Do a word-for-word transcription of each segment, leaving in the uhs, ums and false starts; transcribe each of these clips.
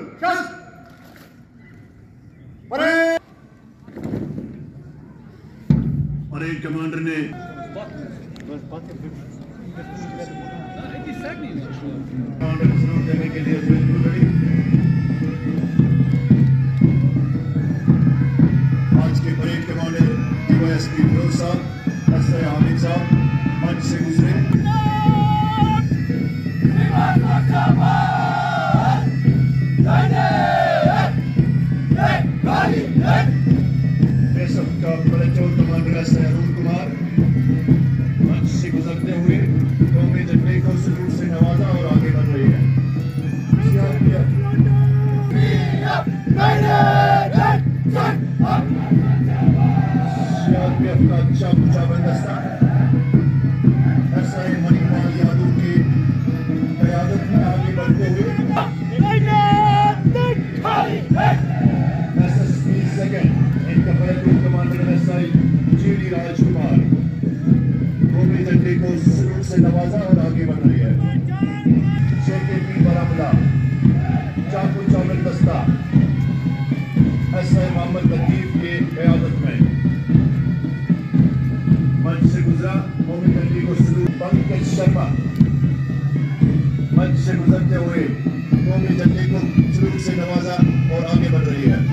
Parade commander ने commander को salute देने के लिए बिल्कुल रेडी। आज के परेड कमांडर डीवाईएसपी फिरोज साहब, एसआई हामिद साहब मंच से गुजरे। का parade commander SI Arun Kumar मंच से गुजरते हुए कौमी झंडे को सलूट से नवाजा और आगे बढ़ रही है। सीआरपीएफ का अच्छा ऊंचा बंदोबस्त एसआई मणिपाल यादव की क़यादत में आगे बढ़ते हुए एसएसपी सेकंड इनका parade commander SI GD Rajkumar कौमी झंडे को सलूट से नवाजा और आगे बढ़ रही है। डीपीएल बारामूला चाकू चावल दस्ता एसआई मोहम्मद लतीफ के क़यादत में मंच से गुजरा। कौमी झंडे को सलूट पंकज शर्मा मंच से गुजरते हुए कौमी झंडे को सलूट से नवाजा और आगे बढ़ रही है।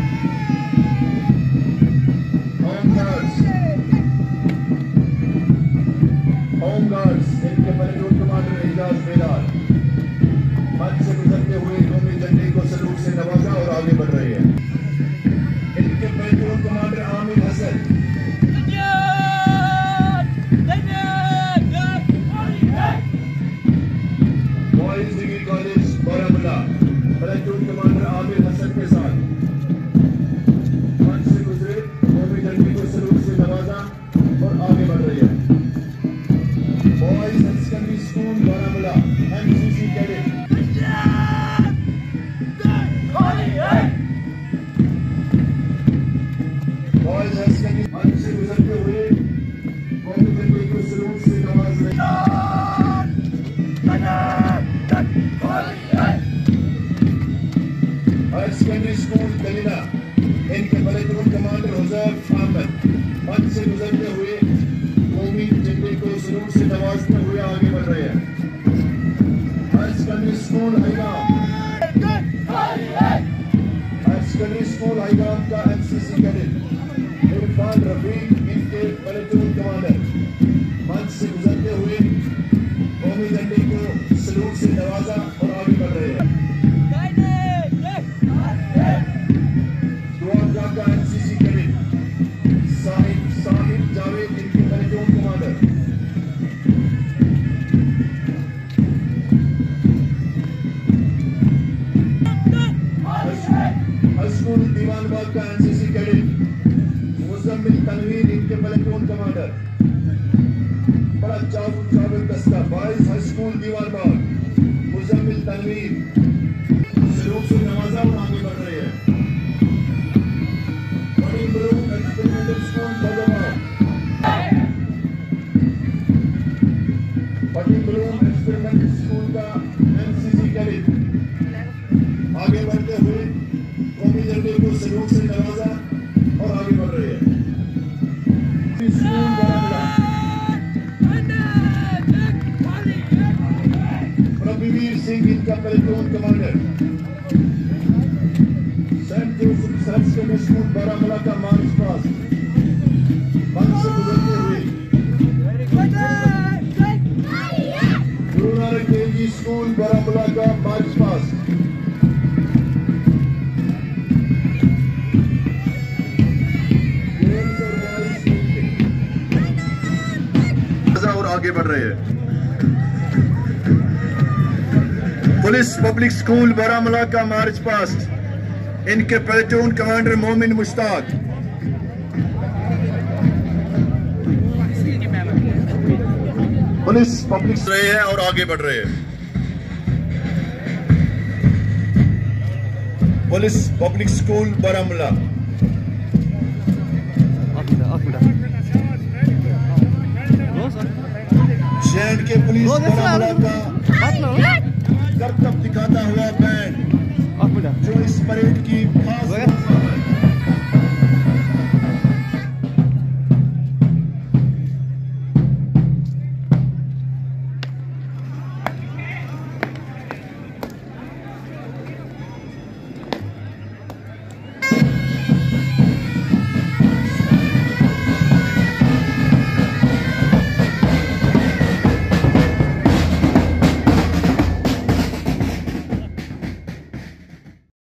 होम गार्ड्स इनके परेड कमांडर एजाज बेलाल मंच से गुजरते हुए कौमी झंडे को सलूट से नवाजा और आगे बढ़ रहे हैं। इनके parade commander Aamir Hasan boys degree college Baramulla parade commander Aamir Hasan के साथ मंच से गुजरे कौमी झंडे को सलूट से नवाजा और आगे बढ़ रही है। Boys and Secondary School Baramulla M C C cadet Boys and Secondary मंच से गुजरते हुए कौमी झंडे को सलूट से नवाज रहे। हायर सेकेंडरी स्कूल कलीना इनके परेड कमांडर हुजैफ अहमद मंच से गुजरते हुए कौमी झंडे को सलूट से नवाजते हुए आगे बढ़ रहे हैं। Higher secondary school Haigam higher secondary school Haigam का एमसीसी कैडेट इरफान रफीक इनके परेड कमांडर मंच से गुजरते हुए कौमी झंडे को सलूट से नवाजा और आगे बढ़ रहे हैं। दुआरगाह का एमसीसी कैडेट साहिब साहिब जावेद इनके परेड कमांडर स्कूल दीवानबाग का एनसीसी कैडेट मुजम्मिल तनवीर इनके प्लेटून कमांडर बड़ा चावल चावल दस्ता बाईस high school Dewanbagh Muzammil Tanveer salute से नवाजा और आगे बढ़ रहे हैं। बड़ी ब्लूम एक्सपेरिमेंटल स्कूल बदमाश बड़ी ब्लूम एक्सपेरिमेंटल स्कूल का एनसीसी कैडेट आगे बढ़ते हुए कौमी झंडे को सलूट से नवाजा और आगे बढ़ रहे हैं। स्कूल बारामूला प्रभुवीर सिंह इनका platoon commander Saint Joseph secondary school Baramulla का मार्च पास्ट मंच से गुजरते हुए गुरु नानक देव जी स्कूल बारामूला का मार्च पास्ट और आगे बढ़ रहे हैं। पुलिस पब्लिक स्कूल बारामूला का मार्च पास्ट इनके platoon commander Momin Mushtaq police public रहे हैं और आगे बढ़ रहे हैं। पुलिस पब्लिक स्कूल बारामूला शहर के पुलिस बारामूला का करतब दिखाता हुआ बैंड बेटा जो इस परेड की खास